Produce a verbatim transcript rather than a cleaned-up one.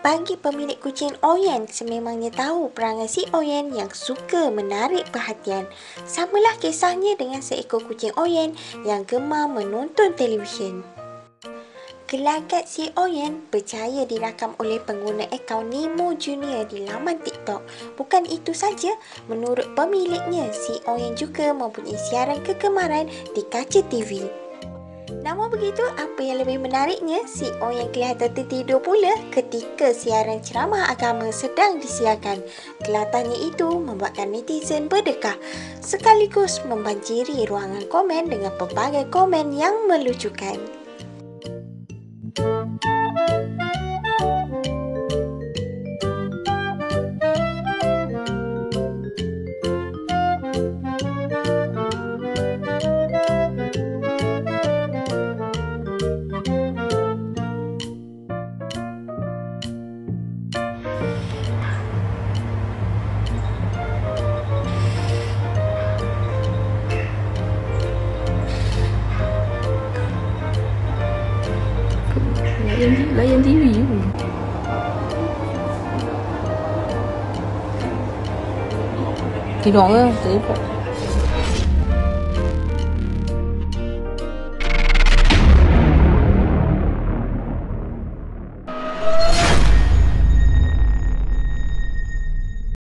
Bagi pemilik kucing Oyen, sememangnya tahu perangai si Oyen yang suka menarik perhatian. Samalah kisahnya dengan seekor kucing Oyen yang gemar menonton televisyen. Gelagat si Oyen percaya dirakam oleh pengguna akaun Nemo Junior di laman TikTok. Bukan itu saja, menurut pemiliknya, si Oyen juga mempunyai siaran kegemaran di kaca T V. Namun begitu, apa yang lebih menariknya, si Oyen kelihatan tertidur pula ketika siaran ceramah agama sedang disiarkan. Kelihatannya itu membuatkan netizen berdekah, sekaligus membanjiri ruangan komen dengan pelbagai komen yang melucukan. Layan, layan T V je. Tidur ke? Tak dapat.